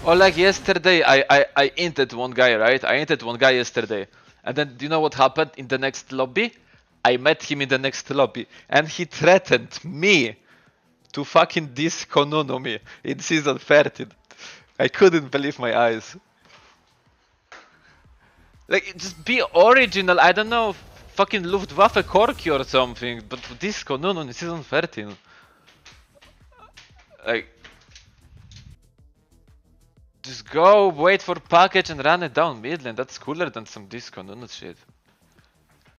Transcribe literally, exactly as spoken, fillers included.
Or like yesterday, I, I, I inted one guy, right? I inted one guy yesterday. And then, do you know what happened in the next lobby? I met him in the next lobby. And he threatened me to fucking disco NUNU me in season thirteen. I couldn't believe my eyes. Like, just be original, I don't know, fucking Luftwaffe Corky or something, but disco NUNU in season thirteen. Like... Just go, wait for package and run it down mid lane. That's cooler than some disco NUNU shit.